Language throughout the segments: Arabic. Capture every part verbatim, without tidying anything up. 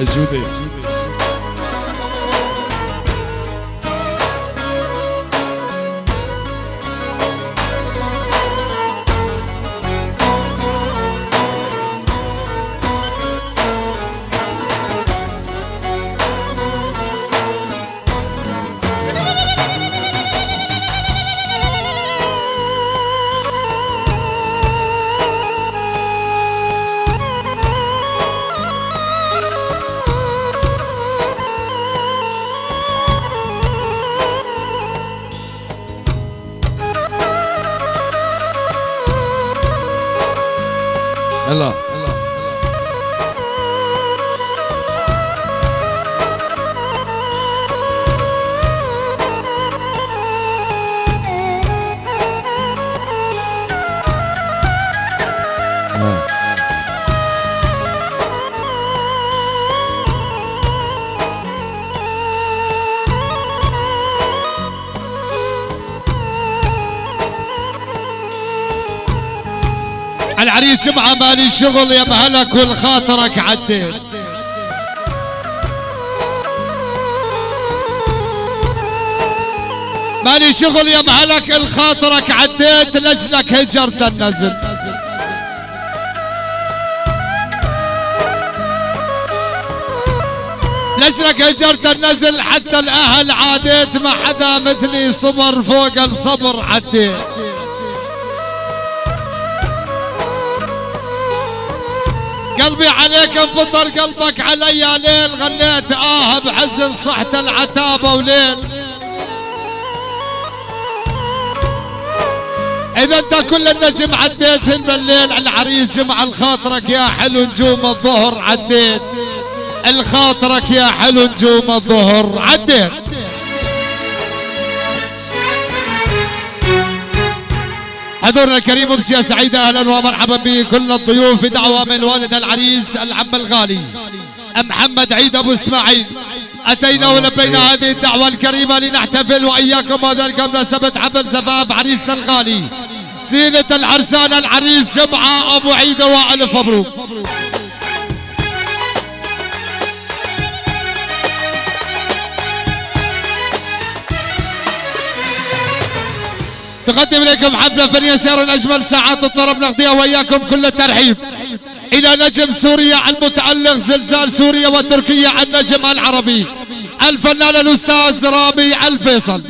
الجودة. هلا العريس جمعة مالي شغل يا مهلك والخاطرك عديت. مالي شغل يا مهلك الخاطرك عديت، لجلك هجرت النزل. لجلك هجرت النزل حتى الاهل عاديت، ما حدا مثلي صبر فوق الصبر عديت. قلبي عليك انفطر قلبك علي ليل، غنيت اه بحزن صحت العتابة وليل. اذا انت كل النجم عديت بالليل، العريس جمع الخاطرك يا حلو نجوم الظهر عديت. الخاطرك يا حلو نجوم الظهر عديت. حضورنا الكريم امسيه سعيده، اهلا ومرحبا بكل الضيوف بدعوه من والد العريس العم الغالي محمد عيد ابو اسماعيل. اتينا ولبينا هذه الدعوه الكريمه لنحتفل واياكم وذلك بمناسبه حفل زفاف عريسنا الغالي زينه العرسان العريس جمعه ابو عيده، والف مبروك. تقدم لكم حفلة فنية سير أجمل ساعات الطرب، نقضيها وإياكم كل الترحيب إلى نجم سوريا المتألق زلزال سوريا وتركيا النجم العربي الفنان الأستاذ رامي الفيصل.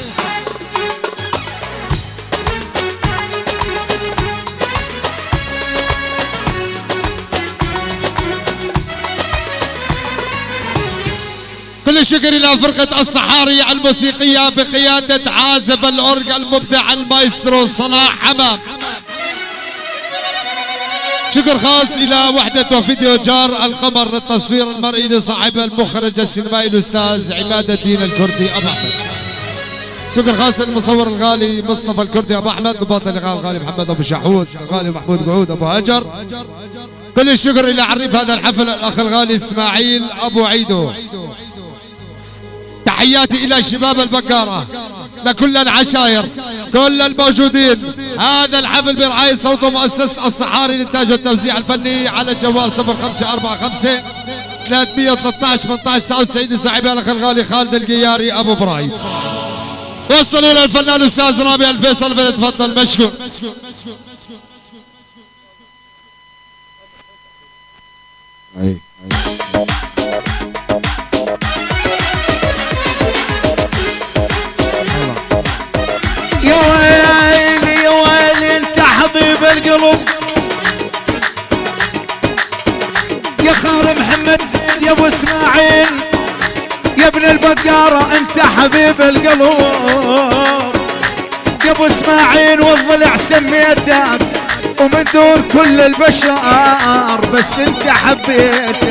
كل الشكر إلى فرقة الصحاري الموسيقية بقيادة عازف الأورج المبدع المايسترو صلاح حمام. شكر خاص إلى وحدة وفيديو جار القمر للتصوير المرئي لصاحب المخرج السينمائي الأستاذ عماد الدين الكردي أبو أحمد. شكر خاص للمصور الغالي مصطفى الكردي أبو أحمد، ضباط اللقاء الغالي محمد أبو شحود، الغالي محمود قعود أبو هجر. كل الشكر إلى عريف هذا الحفل الأخ الغالي إسماعيل أبو عيدو. تحياتي إلى شباب البقارة، لكل العشاير كل الموجودين. هذا الحفل برعاية صوت مؤسسة الصحاري للإنتاج والتوزيع الفني على الجوال صفر خمسة أربعة خمسة ثلاثمئة وثلاثة عشر ثمانية عشر تسعة وتسعين صاحب الأخ الغالي خالد القياري أبو إبراهيم. وصلوا للفنان الأستاذ رامي الفيصل، فليتفضل مشكور. أي. يا ويلي يا ويلي انت حبيب القلب يا خال محمد يا ابو اسماعيل يا ابن البقارة، انت حبيب القلب يا ابو اسماعيل، والضلع سميتك ومن دون كل البشر بس انت حبيتك،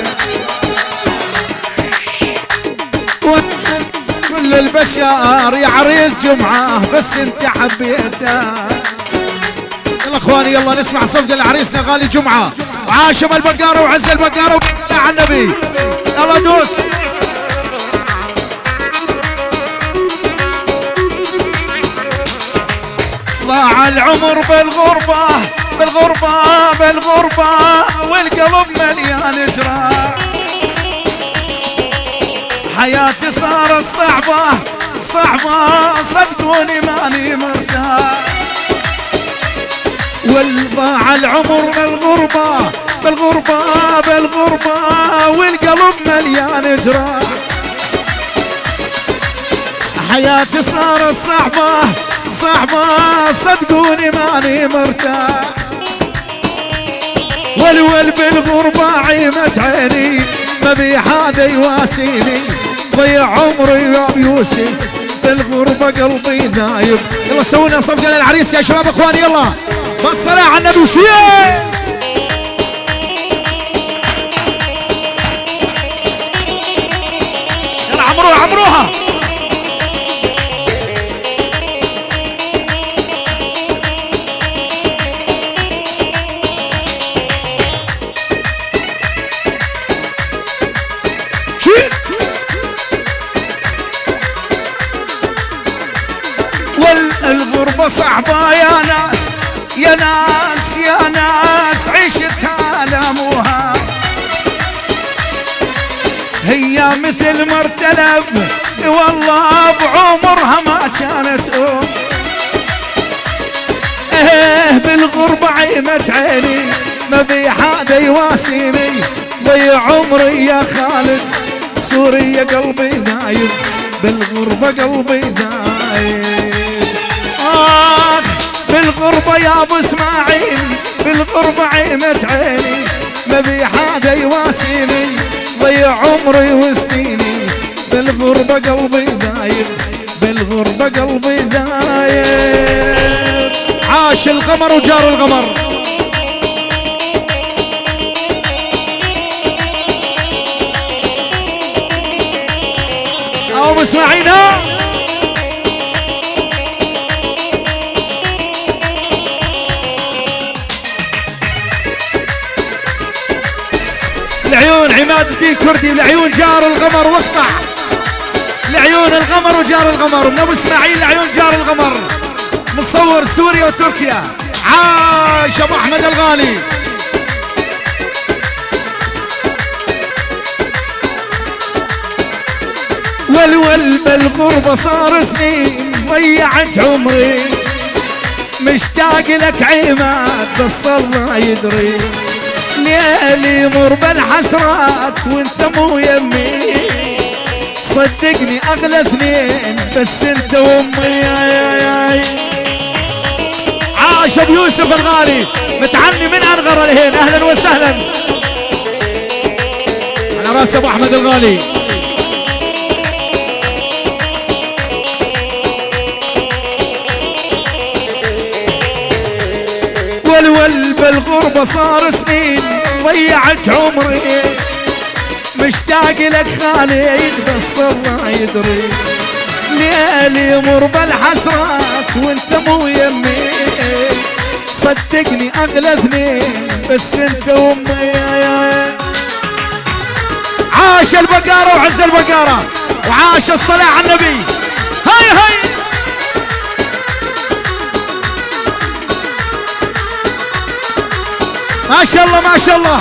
كل البشر يا عريس جمعة بس انت حبيته. يلا اخواني يلا نسمع صفقة لعريسنا الغالي جمعة وعاشم البقارة وعز البقارة وصلى على النبي. يلا دوس. ضاع العمر بالغربة بالغربة بالغربة والقلب مليان جراح، حياتي صارت صعبة صعبة صدقوني ماني مرتاح، والضاع العمر بالغربة بالغربة بالغربة والقلب مليان جراح. حياتي صارت صعبة صعبة صدقوني ماني مرتاح، والول بالغربة عيمة عيني ما بي حدا يواسيني، ضيع عمري يا يوسف بالغربة قلبي ذايب. يلا سوينا صفقة للعريس يا شباب اخواني، يلا بالصلاة على النبي وشوية. يلا عمروها عمروها. والغربة صعبة يا ناس يا ناس يا ناس عيشتها لاموها، هي مثل مرتلب والله بعمرها ما كانت أم. ايه بالغربة عيمة عيني ما بي حدا يواسيني، ضيع عمري يا خالد بسوريا قلبي ذايب، بالغربة قلبي ذايب. آخ بالغربة يا ابو اسماعيل بالغربة عيمة عيني ما بي حدا يواسيني، ضيع عمري وسنيني بالغربة قلبي ذايب، بالغربة قلبي ذايب. عاش القمر وجار القمر. ابو اسماعيل العيون عماد الدين كردي، والعيون جار القمر واقطع، لعيون القمر وجار القمر من ابو اسماعيل لعيون جار القمر، مصور سوريا وتركيا. عاش ابو احمد الغالي. والول بالغربة صار سنين ضيعت عمري، مشتاق لك عماد بس الله يدري، ليالي يمر بالحسرات وانت مو يمي، صدقني اغلى اثنين بس انت وامي. يا يا يا عاش ابو يوسف الغالي متعني من انغر الهين، اهلا وسهلا على راس ابو احمد الغالي. والول بالغربة صار سنين ضيعت عمري، مشتاق لك خالد بس الله يدري، ليالي يمر بالحسرات وانت مو يمي، صدقني اغلى اثنين بس انت وامي. عاش البقارة وعز البقارة، وعاش الصلاة على النبي. هاي هاي ما شاء الله ما شاء الله.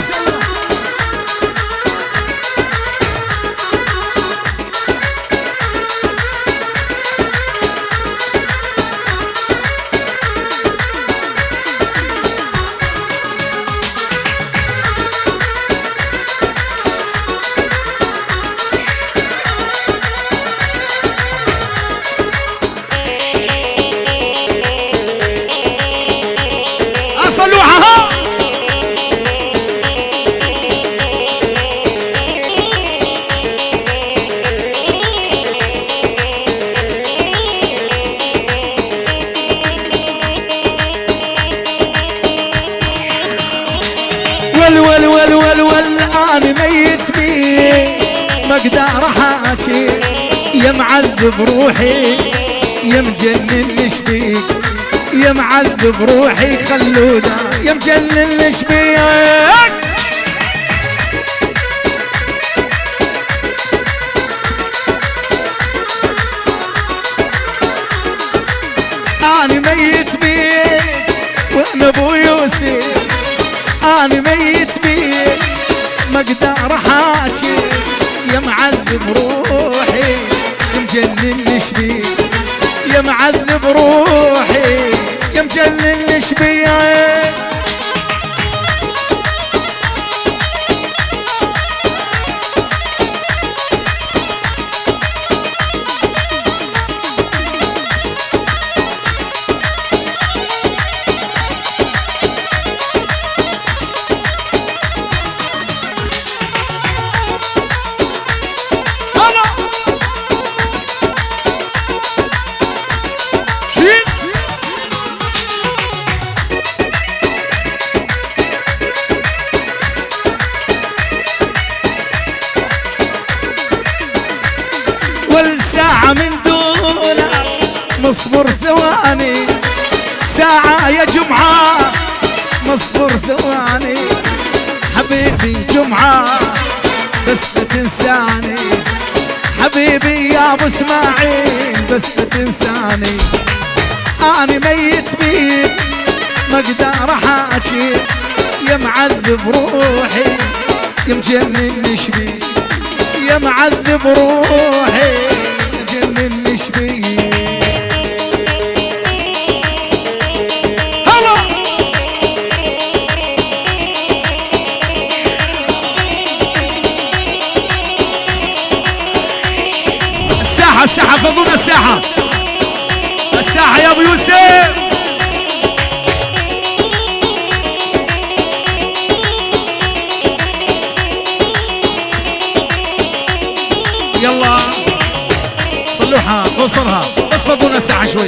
ول ول ول ول انا ميت بيه ما اقدر احاكي، يا معذب روحي يا مجنن لشبيك، يا معذب روحي خلونا يا مجنن لشبيك. انا ميت بيك وانا ابو يوسف، انا ميت بيك ما اقدر احاكي، يا معذب روحي يا مجنن شبيه يا معذب روحي يا مجنن شبيه والساعة من دونه مصبر ثواني ساعة يا جمعة مصبر ثواني حبيبي جمعة بس لا تنساني حبيبي يا ابو اسماعيل بس لا تنساني أنا ميت بيك ما اقدر احاكي يا معذب روحي يا مجنن شبيه يا معذب روحي جنن شبيه هلا الساحة الساحة فضونا الساحة الساحة يا ابو يوسف يلا صلوها قصرها بس فضونا الساعة شوي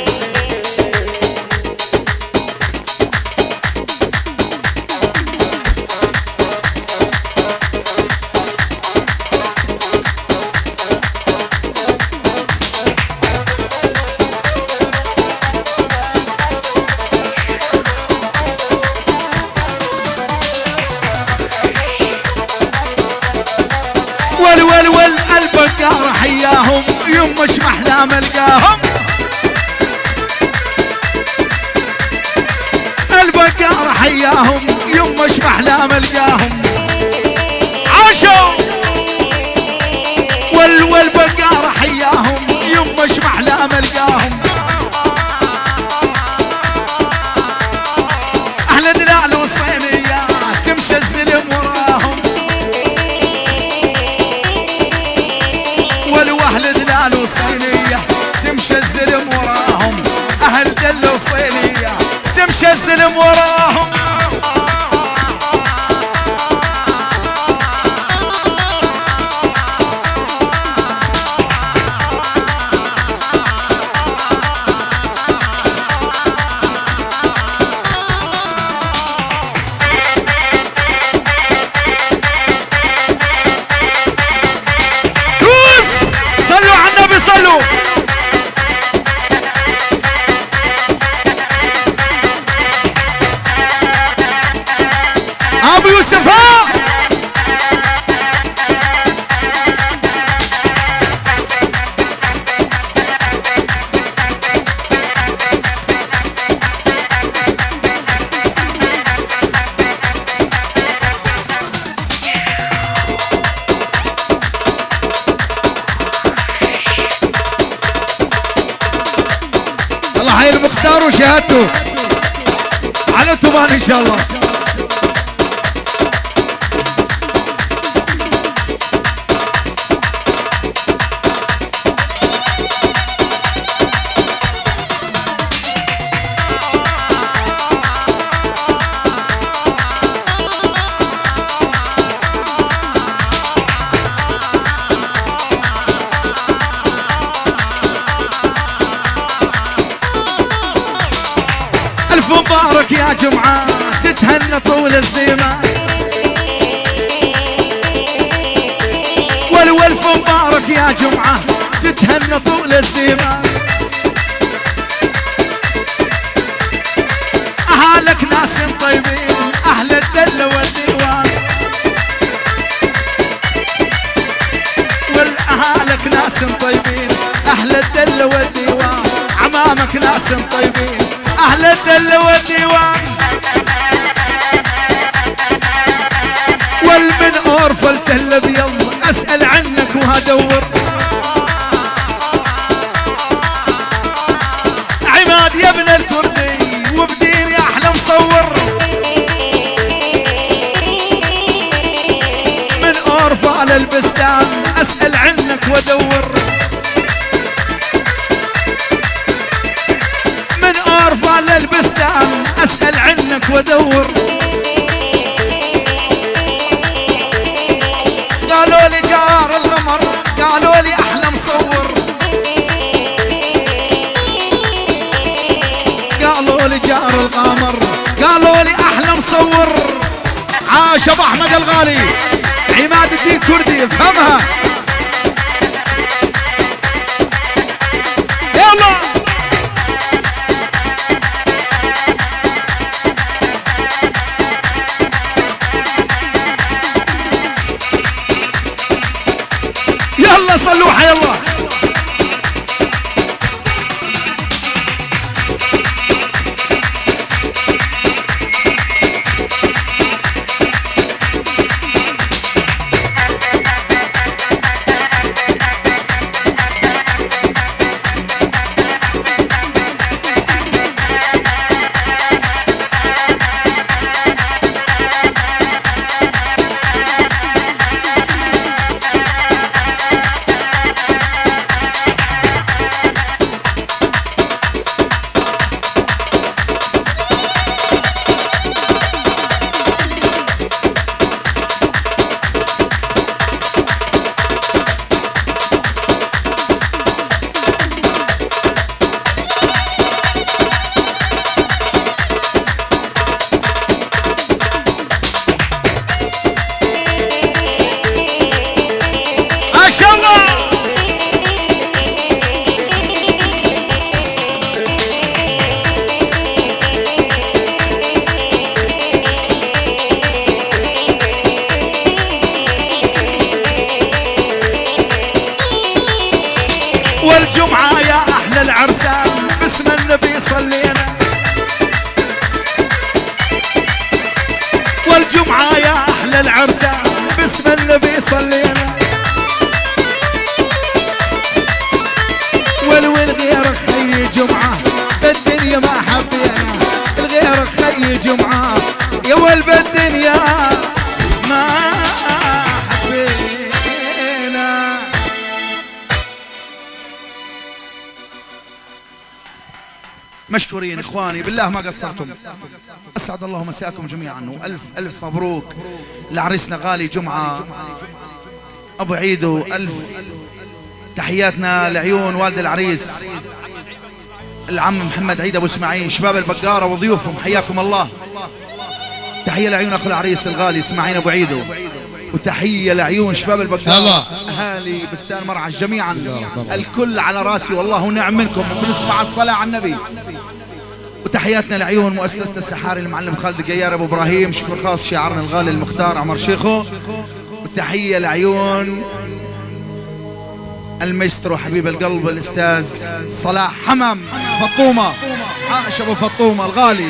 ول ول ول البقارة حياهم يمش محلام القاهم البقارة حياهم يمش محلام القاهم عاشوا ول ول بقارة حياهم يمش محلام القاهم أهل دلال والصينية تمشي الزلم وراهم واهل دلال وصينية تمشي الزلم وراهم اهل دل وصينية تمشي الزلم وراهم صلوا ابو يوسف ها هاي المختار وشهادته على التوبان ان شاء الله مبارك يا جمعة تتهنى طول الزمان والولف مبارك يا جمعة تتهنى طول الزمان أهالك ناس طيبين أهل الدل والديوان والأهالك ناس طيبين أهل الدل والديوان عمامك ناس طيبين أهل الدل والديوان والمن أورفل تل بيض أسأل عن للبستان اسأل عنك وادور، من أورفا للبستان اسأل عنك وادور، قالوا لي جار الغمر قالوا لي احلى مصور، قالوا لي جار القمر قالوا لي احلى مصور. عاش ابو احمد الغالي عماد الدين كردي افهمها يلا. يلا صلوحه يلا. والجمعة يا أحلى العرسان باسم النبي صلينا، والجمعة يا أحلى العرسان باسم النبي صلينا، والويل غير خي جمعة بالدنيا ما حبينا، الغير خي جمعة يا ول بالدنيا ما حبينا. مشكورين اخواني بالله ما قصرتم. اسعد الله مساكم جميعا والف الف مبروك لعريسنا غالي جمعه ابو عيدو. الف تحياتنا لعيون والد العريس العم محمد عيد ابو اسماعيل، شباب البقاره وضيوفهم حياكم الله. تحيه لعيون اخو العريس الغالي اسماعيل ابو عيدو، وتحيه لعيون شباب البقاره اهالي بستان مرعش جميعا، الكل على راسي والله ونعم منكم. بنسمع الصلاه على النبي. وتحياتنا لعيون مؤسسه السحاري المعلم خالد القيار ابو ابراهيم، شكر خاص شاعرنا الغالي المختار عمر شيخو. وتحيه لعيون المايسترو حبيب القلب الاستاذ صلاح حمام فطومه، عاش ابو فطومه الغالي.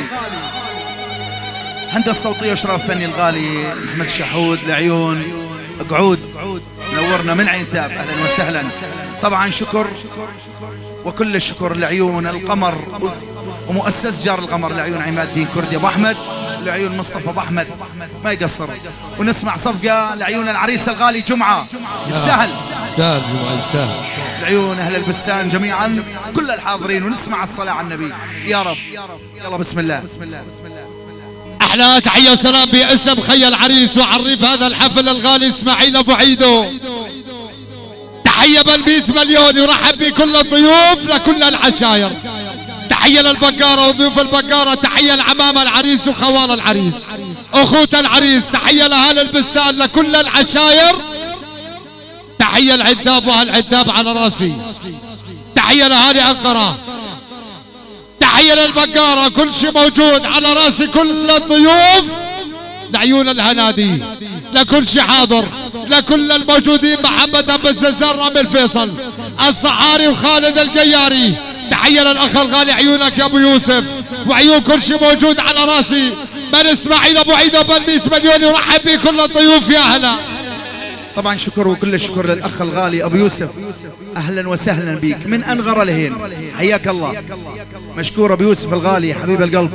هندسه صوتيه واشراف فني الغالي محمد الشحود. لعيون قعود نورنا من عين تاب اهلا وسهلا. طبعا شكر وكل الشكر لعيون القمر ومؤسس جار القمر لعيون عماد الدين كردي ابو احمد، لعيون مصطفى ابو احمد ما يقصر. ونسمع صفقه لعيون العريس الغالي جمعه يستاهل يستاهل جمعه يستاهل. لعيون اهل البستان جميعا كل الحاضرين، ونسمع الصلاه على النبي يا رب. يلا بسم الله. احلى تحيه وسلام باسم خي العريس وعريف هذا الحفل الغالي اسماعيل ابو عيدو. تحيه بلبيس مليون يرحب بكل الضيوف لكل العشاير. تحيه للبقاره وضيوف البقاره، تحيه لعمام العريس وخوال العريس اخوت العريس، تحيه لاهل البستان لكل العشاير، تحيه العداب وهالعداب على راسي، تحيه لاهالي انقره، تحيه للبقاره كل شيء موجود على راسي، كل الضيوف لعيون الهنادي لكل شيء حاضر، لكل الموجودين محمد ابو الززار رامي الفيصل الصحاري وخالد القياري. تحيه للاخ الغالي عيونك يا ابو يوسف وعيون كل شيء موجود على راسي من اسماعيل ابو عيد وبلبيس مليون يرحب بكل الضيوف يا هلا. طبعا شكر وكل الشكر للاخ الغالي ابو يوسف، اهلا وسهلا بك من انغر لهين، حياك الله. مشكور ابو يوسف الغالي حبيب القلب.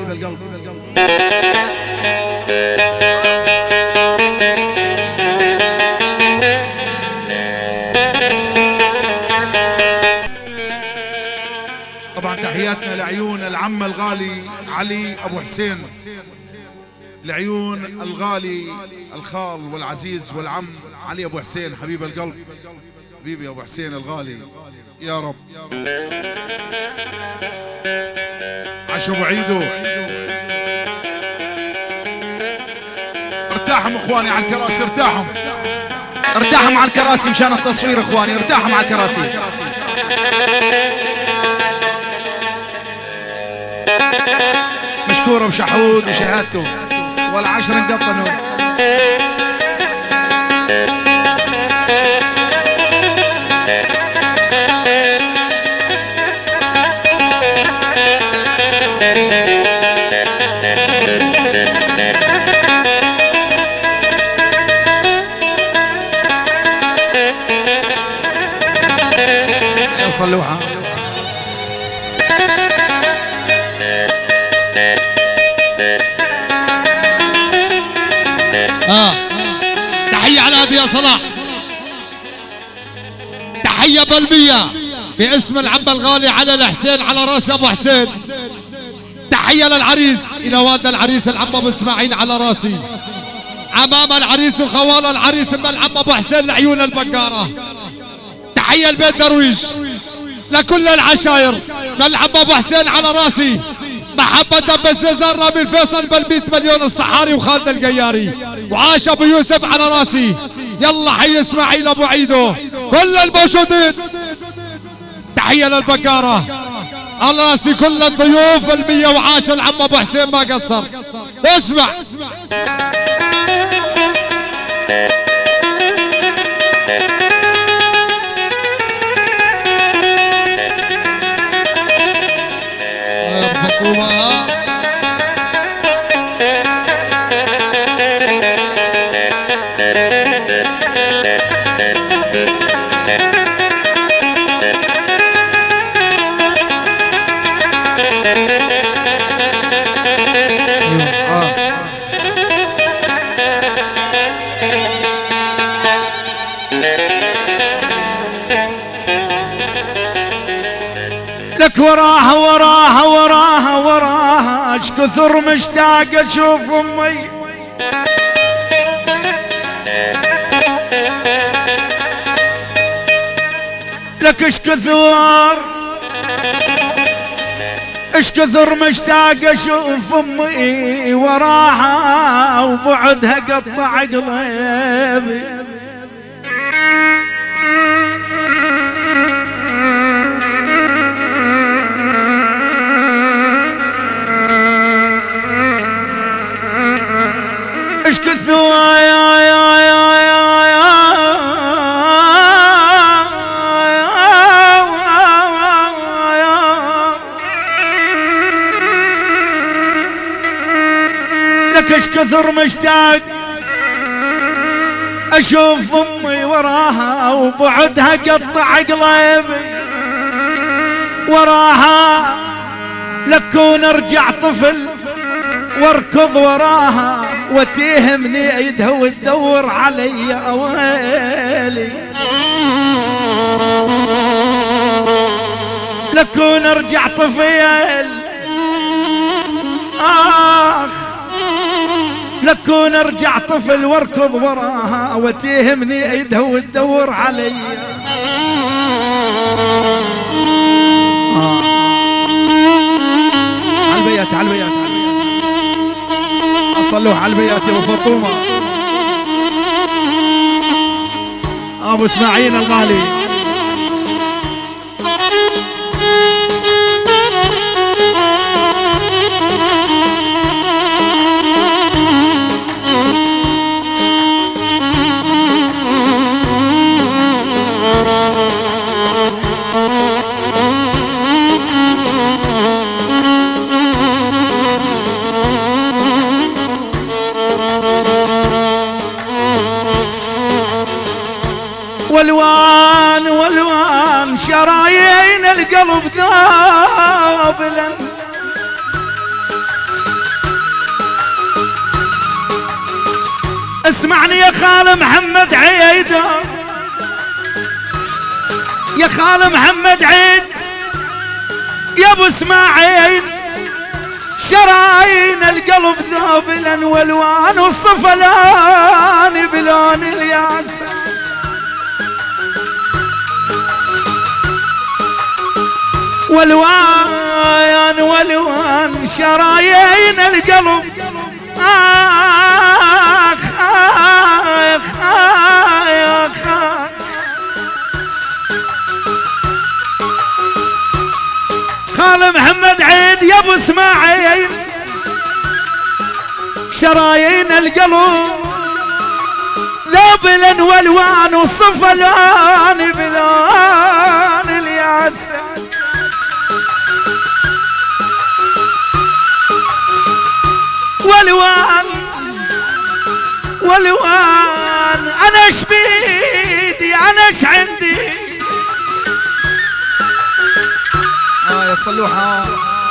تحياتنا لعيون العم الغالي علي ابو حسين، لعيون الغالي الخال والعزيز والعم علي ابو حسين حبيب القلب، حبيبي ابو حسين الغالي يا رب. عاش ابو عيدو. ارتاحوا اخواني على الكراسي، ارتاحوا ارتاحوا على الكراسي مشان التصوير اخواني، ارتاحوا على الكراسي. مشكور ابو شحود وشهادته والعشر انقطنوا. صلوها. اه تحية على هادي يا صلاح، تحية قلبية باسم العم الغالي على الحسين على راس ابو حسين. تحية للعريس الى والد العريس العم ابو اسماعيل على راسي، عمام العريس وخوال العريس العم ابو حسين لعيون البقارة. تحية لبيت درويش لكل العشاير للعم ابو حسين على راسي، محبة بالسيزار رامي الفيصل بالبيت مليون الصحاري وخالد القياري، وعاش ابو يوسف على راسي. يلا حي اسماعيل ابو عيدو كل الموجودين. تحية للبقارة على راسي كل الضيوف المية وعاشر العم ابو حسين ما قصر. اسمع لك وراها وراها وراها وراها اش كثر مشتاق اشوف امي. لك اش كثر اش كثر مشتاق اشوف امي وراها وبعدها قطع قلبي. اش كثر يا يا يا يا يا لك اش كثر مشتاق اشوف امي وراها وبعدها قطع قلبي. وراها لكون ارجع طفل واركض وراها وتهمني ايدها وتدور علي اويلي. لكون ارجع طفل اخ لكون ارجع طفل واركض وراها وتهمني ايدها وتدور علي. آه. على البيات على البيات صلوه على البيات يا ابو فطومه ابو اسماعيل الغالي. والوان والوان شرايين القلب ذابلا. اسمعني يا خال محمد عيد، يا خال محمد عيد، يا ابو اسماعيل شرايين القلب ذوبلا والوان والصفلان بلون الياس والوان والوان شرايين القلب آخ آخ آخ خال محمد عيد يا ابو اسماعيل شرايين القلب ذوبلا والوان وصفلان بلون الياس والوان والوان انا ايش بيدي انا ايش عندي اه يا صلوحه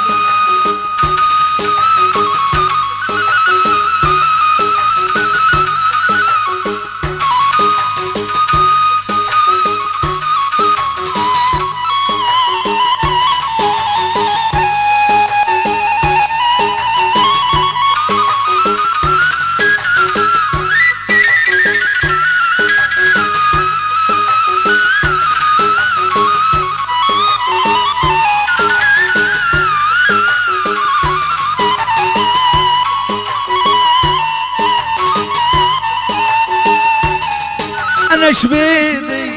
ايش بيدي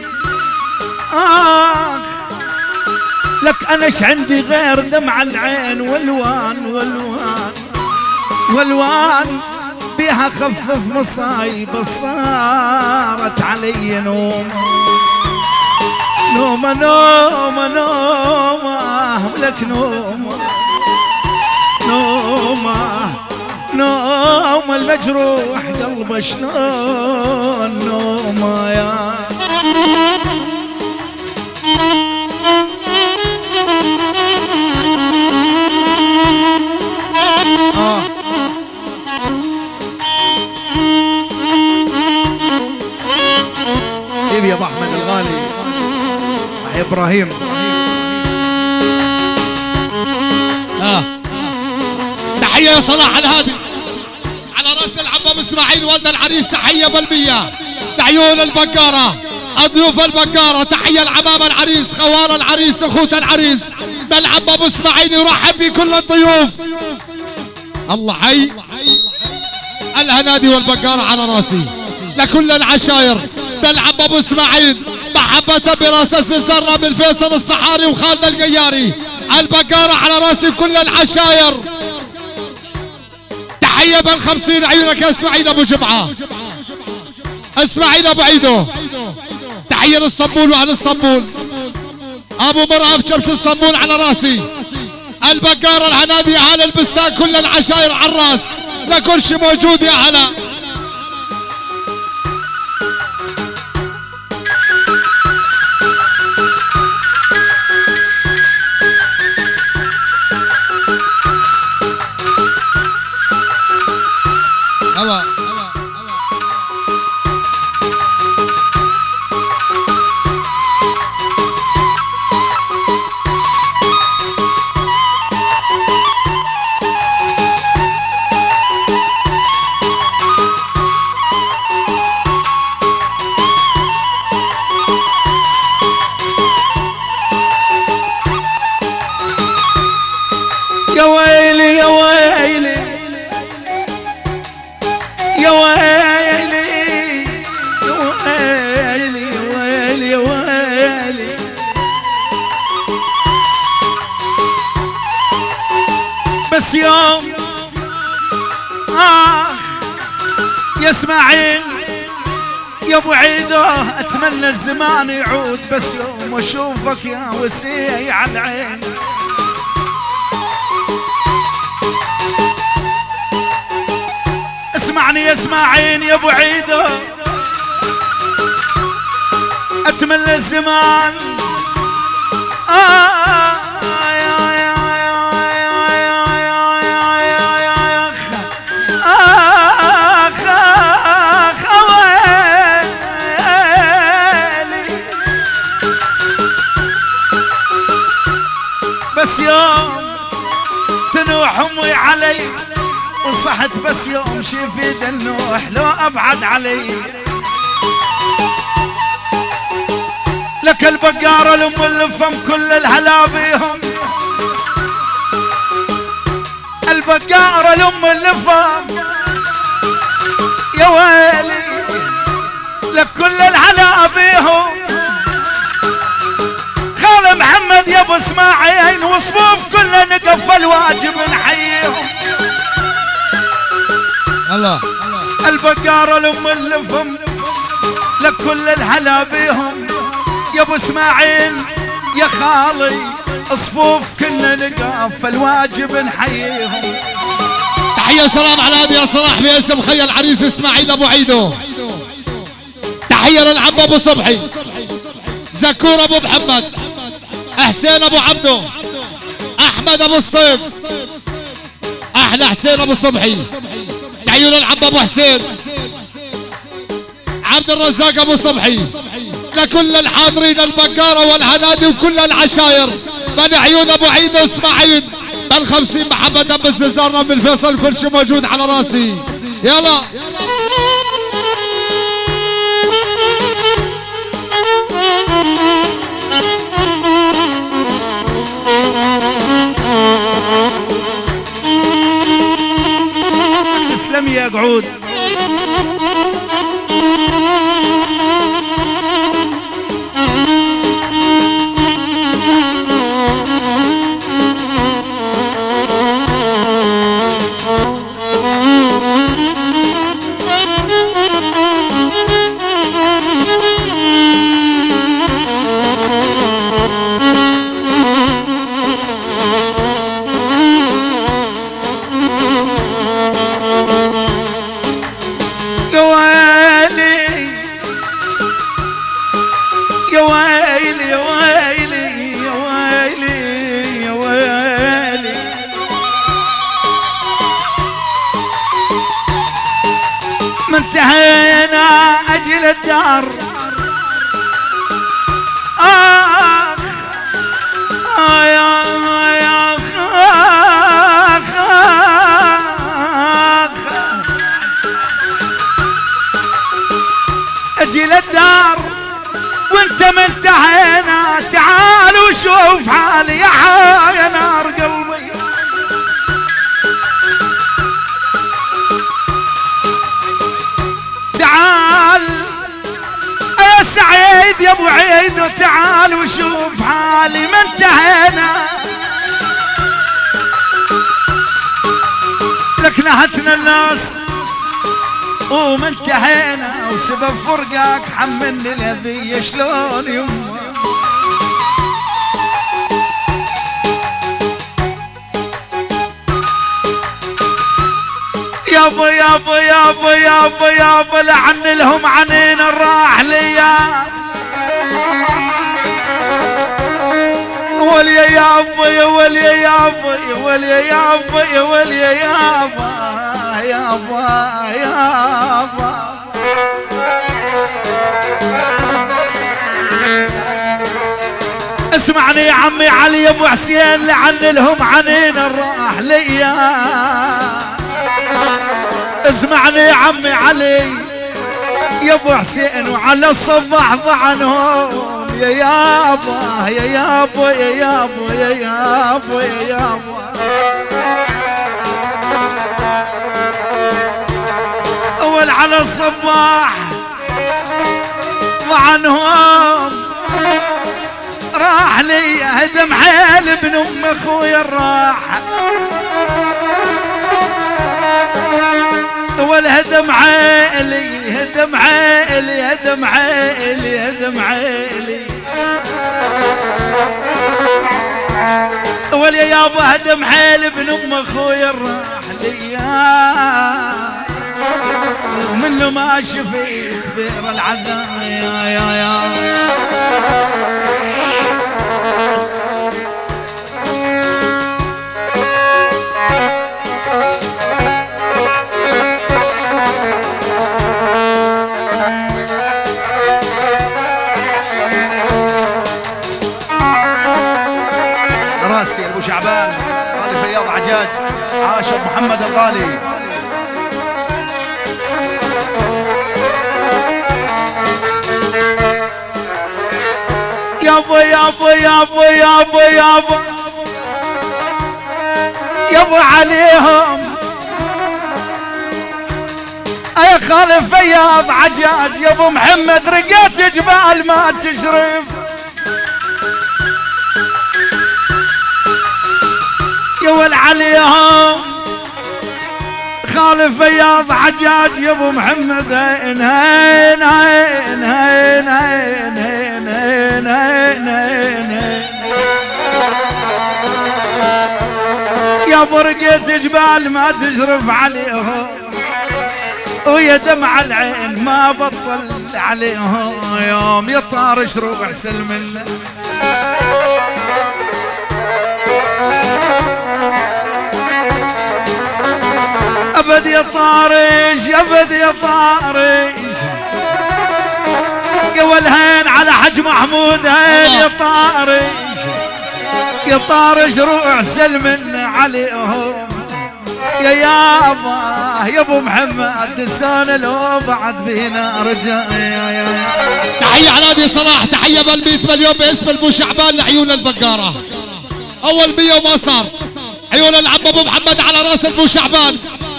اخ لك انا ايش عندي غير دمع العين والوان والوان والوان بيها خفف مصايب صارت علي نوم نوم نوم نوم لك نوم نوم نوم المجروح قلبه شلون نوم يا آه. حبيبي يا ابو احمد الغالي يا ابراهيم اه تحيه يا صلاح الهادي على راس العمام اسماعيل والد العريس تحيه بالمية لعيون البقاره الضيوف البقاره تحيه العمام العريس خوال العريس اخوت العريس بالعمام ابو اسماعيل يرحب بكل الضيوف الله حي الهنادي والبقاره على راسي لكل العشاير بالعمام ابو اسماعيل محبة براس الزرة من فيصل الصحاري وخالد القياري البقاره على راسي كل العشاير تحية بالخمسين عيونك يا اسماعيل ابو جمعة اسماعيل ابو عيدو تحية لاسطنبول واهل اسطنبول ابو مرأف شمس اسطنبول على راسي البقارة العنادي اهل البستان كل العشاير على الراس لكل شي موجود يا هلا هلا يا ويلي يا ويلي يا ويلي يا ويلي يا ويلي يا ويلي بس يوم آخ يا اسماعيل يا ابو عيده اتمنى الزمان يعود بس يوم اشوفك يا وسيع العين اسمعني يا اسماعيل يا ابو عيده اتمنى الزمان آه يا يا صحت بس يوم شفي دنوح لو ابعد علي. لك البقارة لام الفم كل الهلا بيهم، البقارة لام الفم يا ويلي لك كل الهلا بيهم. خال محمد يا ابو اسماعيل وصفوف كلنا نقف الواجب نحييهم. الله البقارة لام الفم لك كل الهلا بيهم يا ابو اسماعيل يا خالي، صفوف كلنا نقف الواجب نحييهم. تحية سلام على هادي يا صلاح باسم خي العريس اسماعيل ابو عيدو. تحية للعم ابو صبحي، زكور ابو محمد، حسين ابو عبدو، احمد ابو سطيف، احلى حسين ابو صبحي. تحية للعم ابو حسين، عبد الرزاق ابو صبحي، لكل الحاضرين البقارة والهنادي وكل العشاير. من عيون ابو عيد اسماعيل بل خمسين محبة بالززارنا بالفيصل، كل شيء موجود على راسي. يلا تسلم يا قعود. ما انتهينا اجل الدار. اخ آه يا يا اخ اجل الدار وانت ما انتهينا. تعال وشوف حالي يا حا يا نار قلبي. تعال يا سعيد يا ابو عيد تعال وشوف حالي ما انتهينا. لك نهتنا الناس وما انتهينا، وسبب فرقك حملني الهذية شلون يما. يابا يابا يابا يابا يابا لعن لهم عنين الراح ليا. وليا يابا يا وليا يابا يا وليا يابا يا وليا يابا يابا يابا. اسمعني يا عمي علي ابو حسين لعن لهم عنين الراح ليا. اسمعني يا عمي علي يا ابو حسين وعلى الصباح ضعنهم يا يابا يا يابا يا يابا يا يابا يا يابا. اول على الصباح ضعنهم راح لي هدم حيل ابن ام اخويا الراح. والهدم عائلي هدم عائلي هدم عائلي هدم عائلي. وليا يابا هدم حيل ابن ام اخويا الراح ليا. ومنه ما شفيت بئر العذاب يا يا يا. راسي ابو شعبان غالي فياض عجاج، عاش ابو محمد الغالي. يابا يابا يابا يابا يابا يابا عليهم يا خال فياض عجاج يا ابو محمد رقيت جبال ما تشرف يا ول عليهم خال فياض عجاج يا ابو محمد هين هين هين هين هين هين هين هين هين يا ابو رقيت جبال ما تشرف عليهم ويا دمع العين ما بطل عليهم يوم يطارش روح سلم الله ابد يا طارش ابد يا طارش قول هين على حج محمود هين يا طارش يا طارش روح سلم عليهم يا يابا يا ابو محمد دسان لو بعد بينا رجع تحية على نادي صلاح تحية بالميت مليون باسم ابو شعبان لعيون البقارة اول مية وما صار عيون العم ابو محمد على راس ابو شعبان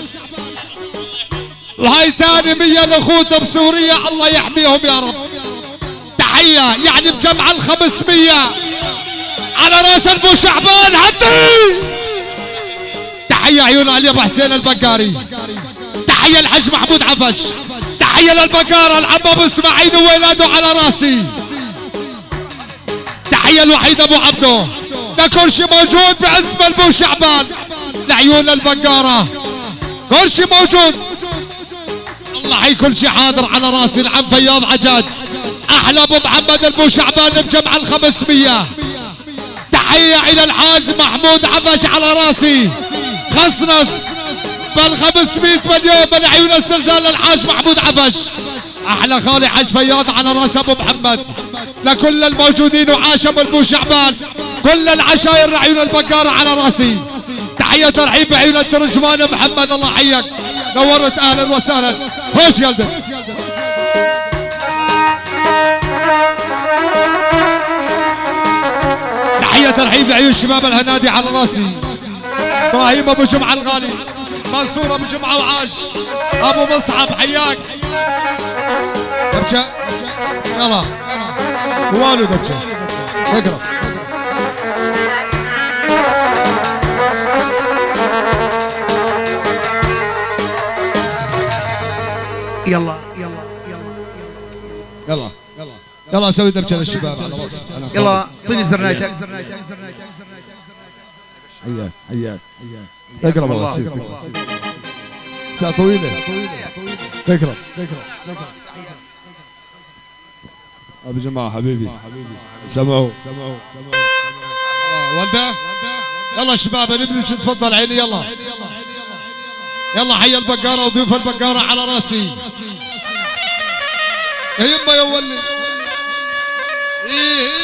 وهاي ثاني مية لاخوته بسوريا الله يحميهم يا رب تحية يعني بجمع الخمسمية على راس ابو شعبان هدي تحية عيون علي ابو حسين البقاري تحية الحج محمود عفش تحية للبقارة العم ابو اسماعيل وولاده على راسي تحية الوحيد ابو عبده ده كرشي موجود بعزم ابو شعبان لعيون البقارة كرشي موجود الله حي كل شي حاضر على راسي العم فياض عجاج احلى ابو محمد ابو شعبان بجمع الخمسمية تحية الى الحاج محمود عفش على راسي خصنص بالخمسمية مليون من عيون الزلزال للحاج محمود عفش احلى خالي حاج فياض على راس ابو محمد لكل الموجودين وعاشم ابو شعبان كل العشاير لعيون البقارة على راسي تحية ترحيب بعيون الترجمان محمد الله حيك نورت اهلا وسهلا خوش قلبك تحية ترحيب بعيون الشباب الهنادي على راسي ابراهيم ابو جمعه الغالي منصور ابو جمعه وعاش ابو مصعب حياك دبشه يلا والو دبشه اقرب يلا يلا يلا يلا يلا سوي دبشه للشباب على راسي يلا اعطيني زرنايتك حياك حياك اقرب الله يصير ساعة طويلة اقرب اقرب ابو جماعة حبيبي سمعوا سمعوا سمعوا ولده يلا شباب نبدي شو تفضل عيني يلا يلا حي البقارة وضيوف البقارة على راسي يا يما يا ولي إيه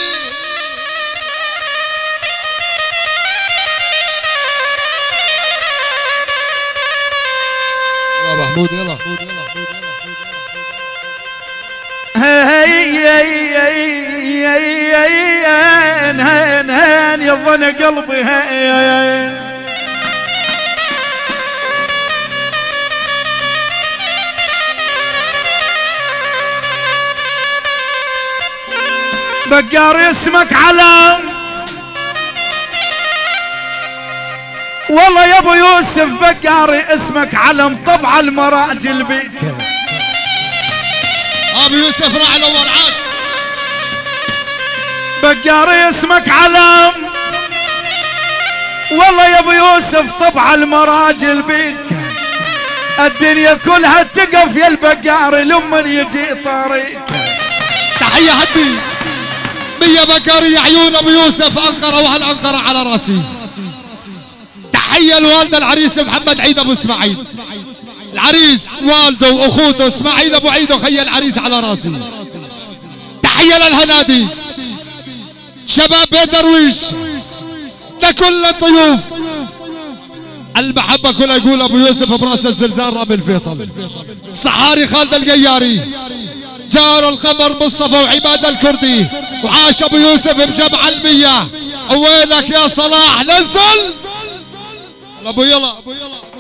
محمود يلا هي هي هي هين هين هين يظن قلبي هين بقار اسمك علام والله يا ابو يوسف بقاري اسمك علم طبع المراجل بيك ابو يوسف راعي الاول عاد بقاري اسمك علم والله يا ابو يوسف طبع المراجل بيك الدنيا كلها تقف يا البقاري لمن يجي طريق تحية هدي مية بقاري عيون ابو يوسف انقرة وهالانقرة على راسي تحية الوالدة العريس محمد عيد ابو اسماعيل العريس والده واخوته اسماعيل ابو عيد وخي العريس على راسي تحية للهنادي شباب بيت درويش لكل الضيوف المحبة كلها يقول ابو يوسف براس الزلزال رامي الفيصل صحاري خالد القياري جار القمر مصطفى وعماد الكردي، وعاش ابو يوسف بجمع المية. وينك يا صلاح؟ نزل ابو يلا.